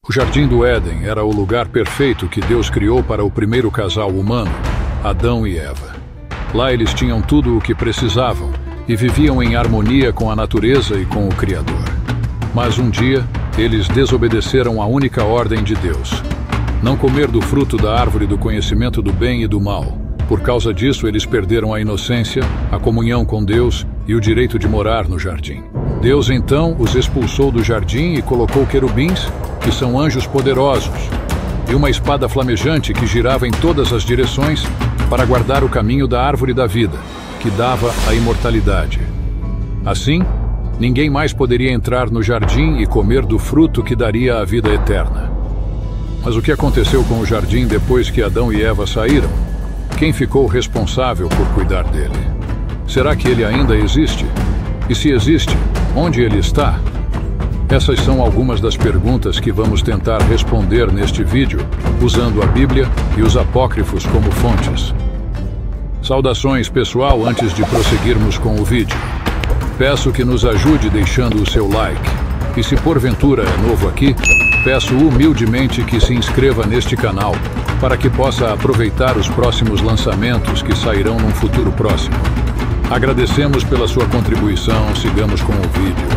O Jardim do Éden era o lugar perfeito que Deus criou para o primeiro casal humano, Adão e Eva. Lá eles tinham tudo o que precisavam e viviam em harmonia com a natureza e com o Criador. Mas um dia, eles desobedeceram à única ordem de Deus: não comer do fruto da árvore do conhecimento do bem e do mal. Por causa disso, eles perderam a inocência, a comunhão com Deus e o direito de morar no jardim. Deus então os expulsou do jardim e colocou querubins, que são anjos poderosos, e uma espada flamejante que girava em todas as direções para guardar o caminho da árvore da vida, que dava a imortalidade. Assim, ninguém mais poderia entrar no jardim e comer do fruto que daria a vida eterna. Mas o que aconteceu com o jardim depois que Adão e Eva saíram? Quem ficou responsável por cuidar dele? Será que ele ainda existe? E se existe, onde ele está? Essas são algumas das perguntas que vamos tentar responder neste vídeo, usando a Bíblia e os apócrifos como fontes. Saudações, pessoal, antes de prosseguirmos com o vídeo. Peço que nos ajude deixando o seu like. E se porventura é novo aqui, peço humildemente que se inscreva neste canal, para que possa aproveitar os próximos lançamentos que sairão num futuro próximo. Agradecemos pela sua contribuição, sigamos com o vídeo.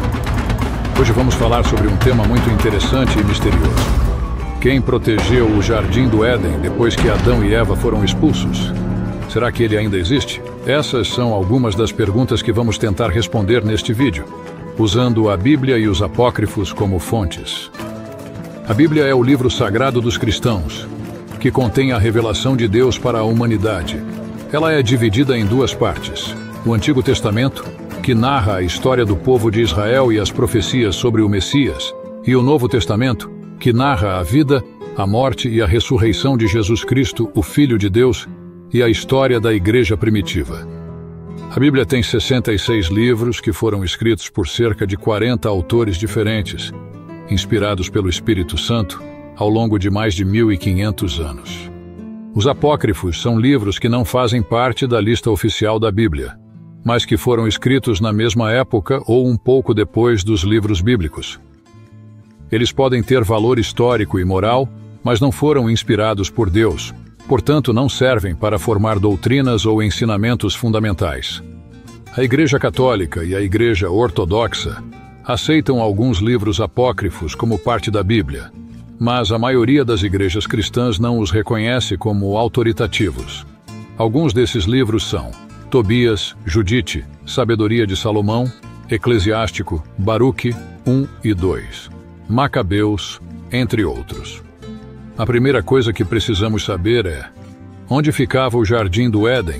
Hoje vamos falar sobre um tema muito interessante e misterioso. Quem protegeu o Jardim do Éden depois que Adão e Eva foram expulsos? Será que ele ainda existe? Essas são algumas das perguntas que vamos tentar responder neste vídeo, usando a Bíblia e os apócrifos como fontes. A Bíblia é o livro sagrado dos cristãos, que contém a revelação de Deus para a humanidade. Ela é dividida em duas partes: o Antigo Testamento, que narra a história do povo de Israel e as profecias sobre o Messias, e o Novo Testamento, que narra a vida, a morte e a ressurreição de Jesus Cristo, o Filho de Deus, e a história da Igreja primitiva. A Bíblia tem 66 livros que foram escritos por cerca de 40 autores diferentes, inspirados pelo Espírito Santo, ao longo de mais de 1500 anos. Os apócrifos são livros que não fazem parte da lista oficial da Bíblia, mas que foram escritos na mesma época ou um pouco depois dos livros bíblicos. Eles podem ter valor histórico e moral, mas não foram inspirados por Deus, portanto não servem para formar doutrinas ou ensinamentos fundamentais. A Igreja Católica e a Igreja Ortodoxa aceitam alguns livros apócrifos como parte da Bíblia, mas a maioria das igrejas cristãs não os reconhece como autoritativos. Alguns desses livros são Tobias, Judite, Sabedoria de Salomão, Eclesiástico, Baruque 1 e 2, Macabeus, entre outros. A primeira coisa que precisamos saber é: onde ficava o Jardim do Éden?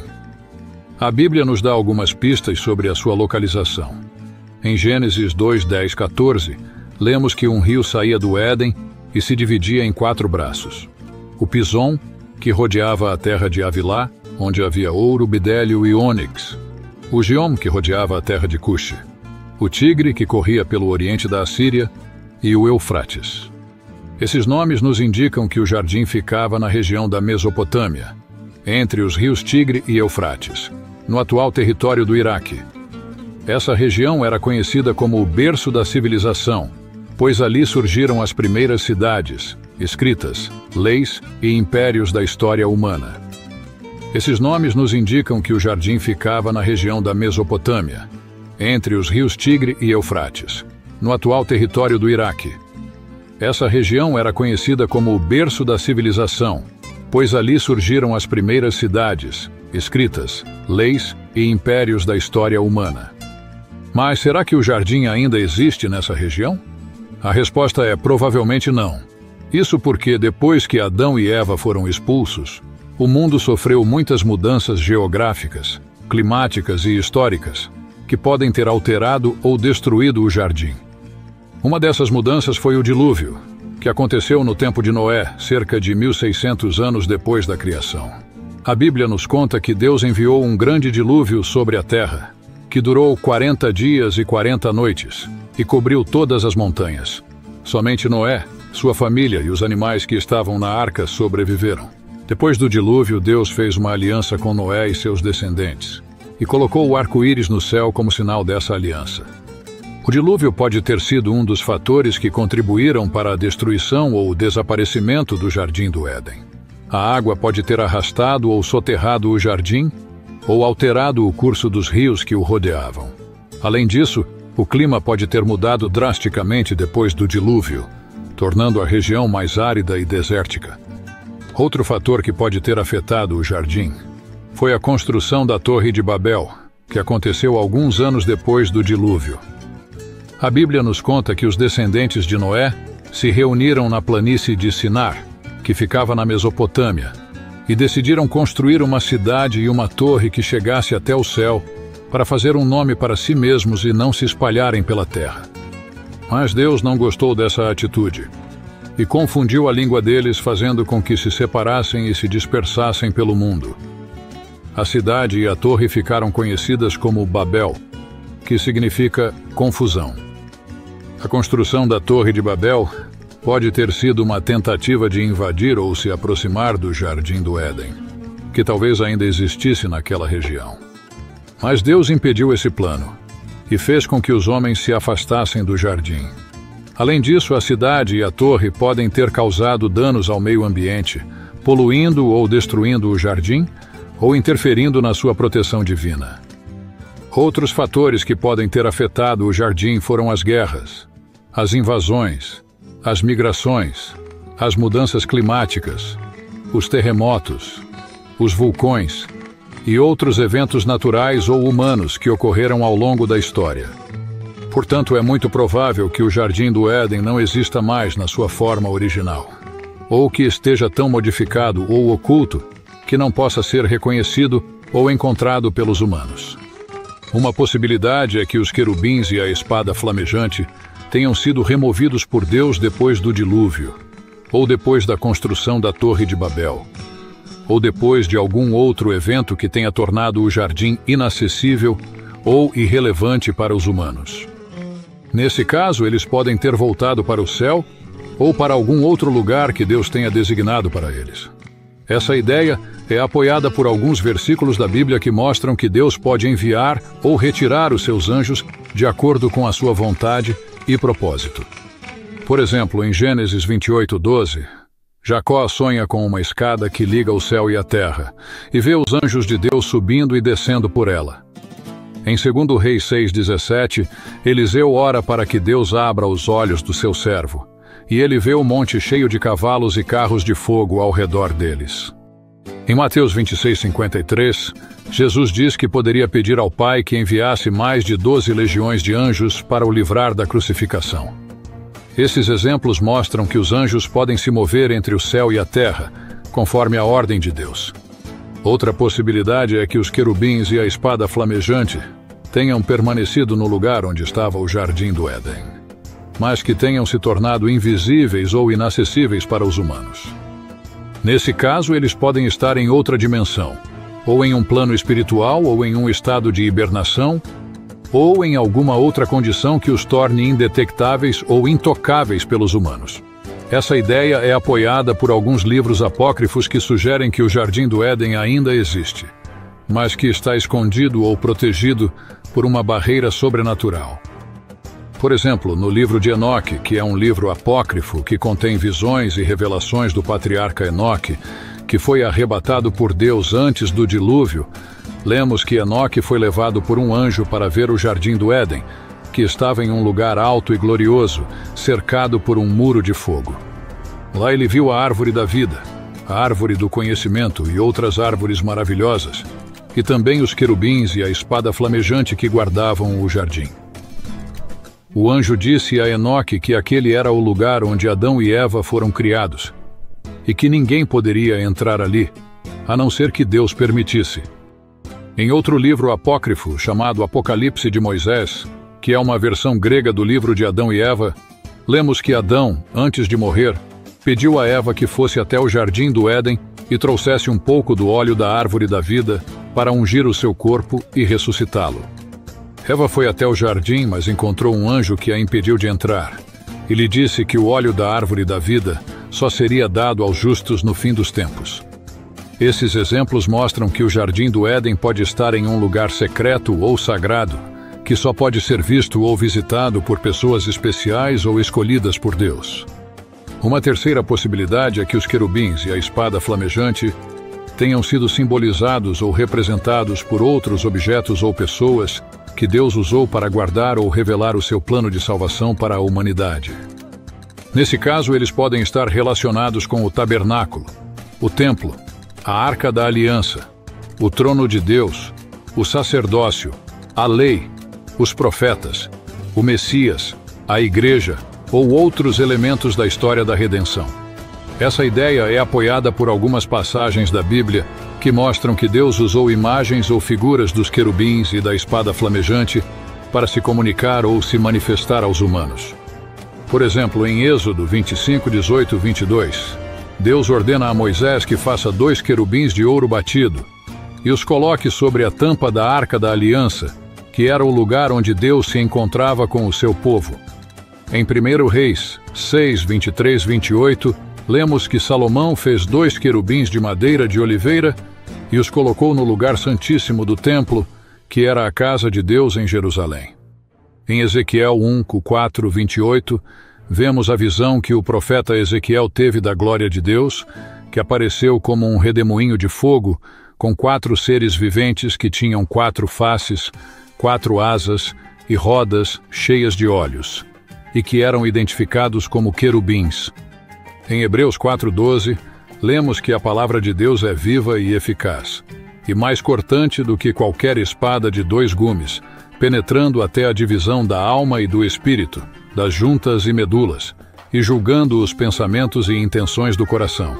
A Bíblia nos dá algumas pistas sobre a sua localização. Em Gênesis 2, 10, 14, lemos que um rio saía do Éden e se dividia em 4 braços. O Pison, que rodeava a terra de Havilá, onde havia ouro, bidélio e ônix. O Giom, que rodeava a terra de Cuxi. O Tigre, que corria pelo oriente da Assíria, e o Eufrates. Esses nomes nos indicam que o jardim ficava na região da Mesopotâmia, entre os rios Tigre e Eufrates, no atual território do Iraque. Essa região era conhecida como o berço da civilização, pois ali surgiram as primeiras cidades, escritas, leis e impérios da história humana. Esses nomes nos indicam que o jardim ficava na região da Mesopotâmia, entre os rios Tigre e Eufrates, no atual território do Iraque. Essa região era conhecida como o berço da civilização, pois ali surgiram as primeiras cidades, escritas, leis e impérios da história humana. Mas será que o jardim ainda existe nessa região? A resposta é provavelmente não. Isso porque depois que Adão e Eva foram expulsos, o mundo sofreu muitas mudanças geográficas, climáticas e históricas, que podem ter alterado ou destruído o jardim. Uma dessas mudanças foi o dilúvio, que aconteceu no tempo de Noé, cerca de 1600 anos depois da criação. A Bíblia nos conta que Deus enviou um grande dilúvio sobre a terra, que durou 40 dias e 40 noites, e cobriu todas as montanhas. Somente Noé, sua família e os animais que estavam na arca sobreviveram. Depois do dilúvio, Deus fez uma aliança com Noé e seus descendentes, e colocou o arco-íris no céu como sinal dessa aliança. O dilúvio pode ter sido um dos fatores que contribuíram para a destruição ou o desaparecimento do Jardim do Éden. A água pode ter arrastado ou soterrado o jardim, ou alterado o curso dos rios que o rodeavam. Além disso, o clima pode ter mudado drasticamente depois do dilúvio, tornando a região mais árida e desértica. Outro fator que pode ter afetado o jardim foi a construção da Torre de Babel, que aconteceu alguns anos depois do dilúvio. A Bíblia nos conta que os descendentes de Noé se reuniram na planície de Sinar, que ficava na Mesopotâmia, e decidiram construir uma cidade e uma torre que chegasse até o céu para fazer um nome para si mesmos e não se espalharem pela terra. Mas Deus não gostou dessa atitude e confundiu a língua deles, fazendo com que se separassem e se dispersassem pelo mundo. A cidade e a torre ficaram conhecidas como Babel, que significa confusão. A construção da Torre de Babel pode ter sido uma tentativa de invadir ou se aproximar do Jardim do Éden, que talvez ainda existisse naquela região. Mas Deus impediu esse plano e fez com que os homens se afastassem do jardim. Além disso, a cidade e a torre podem ter causado danos ao meio ambiente, poluindo ou destruindo o jardim ou interferindo na sua proteção divina. Outros fatores que podem ter afetado o jardim foram as guerras, as invasões, as migrações, as mudanças climáticas, os terremotos, os vulcões e outros eventos naturais ou humanos que ocorreram ao longo da história. Portanto, é muito provável que o Jardim do Éden não exista mais na sua forma original, ou que esteja tão modificado ou oculto que não possa ser reconhecido ou encontrado pelos humanos. Uma possibilidade é que os querubins e a espada flamejante tenham sido removidos por Deus depois do dilúvio, ou depois da construção da Torre de Babel, ou depois de algum outro evento que tenha tornado o jardim inacessível ou irrelevante para os humanos. Nesse caso, eles podem ter voltado para o céu ou para algum outro lugar que Deus tenha designado para eles. Essa ideia é apoiada por alguns versículos da Bíblia que mostram que Deus pode enviar ou retirar os seus anjos de acordo com a sua vontade e propósito. Por exemplo, em Gênesis 28:12, Jacó sonha com uma escada que liga o céu e a terra, e vê os anjos de Deus subindo e descendo por ela. Em 2 Reis 6:17, Eliseu ora para que Deus abra os olhos do seu servo, e ele vê o monte cheio de cavalos e carros de fogo ao redor deles. Em Mateus 26:53, Jesus diz que poderia pedir ao Pai que enviasse mais de 12 legiões de anjos para o livrar da crucificação. Esses exemplos mostram que os anjos podem se mover entre o céu e a terra, conforme a ordem de Deus. Outra possibilidade é que os querubins e a espada flamejante tenham permanecido no lugar onde estava o Jardim do Éden, mas que tenham se tornado invisíveis ou inacessíveis para os humanos. Nesse caso, eles podem estar em outra dimensão, ou em um plano espiritual, ou em um estado de hibernação, ou em alguma outra condição que os torne indetectáveis ou intocáveis pelos humanos. Essa ideia é apoiada por alguns livros apócrifos que sugerem que o Jardim do Éden ainda existe, mas que está escondido ou protegido por uma barreira sobrenatural. Por exemplo, no livro de Enoque, que é um livro apócrifo que contém visões e revelações do patriarca Enoque, que foi arrebatado por Deus antes do dilúvio, lemos que Enoque foi levado por um anjo para ver o Jardim do Éden, que estava em um lugar alto e glorioso, cercado por um muro de fogo. Lá ele viu a árvore da vida, a árvore do conhecimento e outras árvores maravilhosas, e também os querubins e a espada flamejante que guardavam o jardim. O anjo disse a Enoque que aquele era o lugar onde Adão e Eva foram criados, e que ninguém poderia entrar ali, a não ser que Deus permitisse. Em outro livro apócrifo, chamado Apocalipse de Moisés, que é uma versão grega do livro de Adão e Eva, lemos que Adão, antes de morrer, pediu a Eva que fosse até o Jardim do Éden e trouxesse um pouco do óleo da árvore da vida para ungir o seu corpo e ressuscitá-lo. Eva foi até o jardim, mas encontrou um anjo que a impediu de entrar, e lhe disse que o óleo da árvore da vida só seria dado aos justos no fim dos tempos. Esses exemplos mostram que o Jardim do Éden pode estar em um lugar secreto ou sagrado, que só pode ser visto ou visitado por pessoas especiais ou escolhidas por Deus. Uma terceira possibilidade é que os querubins e a espada flamejante tenham sido simbolizados ou representados por outros objetos ou pessoas que Deus usou para guardar ou revelar o seu plano de salvação para a humanidade. Nesse caso, eles podem estar relacionados com o tabernáculo, o templo, a Arca da Aliança, o trono de Deus, o sacerdócio, a lei, os profetas, o Messias, a Igreja ou outros elementos da história da redenção. Essa ideia é apoiada por algumas passagens da Bíblia que mostram que Deus usou imagens ou figuras dos querubins e da espada flamejante para se comunicar ou se manifestar aos humanos. Por exemplo, em Êxodo 25, 18, 22, Deus ordena a Moisés que faça 2 querubins de ouro batido e os coloque sobre a tampa da Arca da Aliança, que era o lugar onde Deus se encontrava com o seu povo. Em 1 Reis 6, 23, 28, lemos que Salomão fez 2 querubins de madeira de oliveira e os colocou no lugar santíssimo do templo, que era a casa de Deus em Jerusalém. Em Ezequiel 1, 4, 28, vemos a visão que o profeta Ezequiel teve da glória de Deus, que apareceu como um redemoinho de fogo, com 4 seres viventes que tinham 4 faces, 4 asas e rodas cheias de olhos, e que eram identificados como querubins. Em Hebreus 4:12, lemos que a palavra de Deus é viva e eficaz, e mais cortante do que qualquer espada de 2 gumes, penetrando até a divisão da alma e do espírito, das juntas e medulas, e julgando os pensamentos e intenções do coração.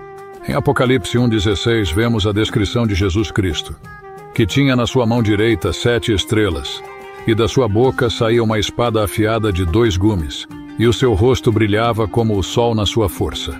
Em Apocalipse 1:16 vemos a descrição de Jesus Cristo, que tinha na sua mão direita 7 estrelas, e da sua boca saía uma espada afiada de 2 gumes, e o seu rosto brilhava como o sol na sua força.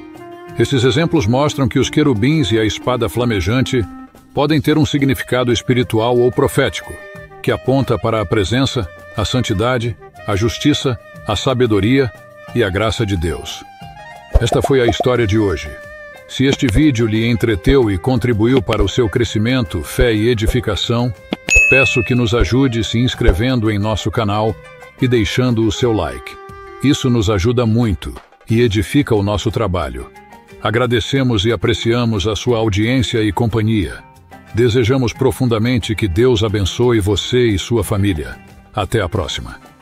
Esses exemplos mostram que os querubins e a espada flamejante podem ter um significado espiritual ou profético, que aponta para a presença, a santidade, a justiça, a sabedoria e a graça de Deus. Esta foi a história de hoje. Se este vídeo lhe entreteu e contribuiu para o seu crescimento, fé e edificação, peço que nos ajude se inscrevendo em nosso canal e deixando o seu like. Isso nos ajuda muito e edifica o nosso trabalho. Agradecemos e apreciamos a sua audiência e companhia. Desejamos profundamente que Deus abençoe você e sua família. Até a próxima.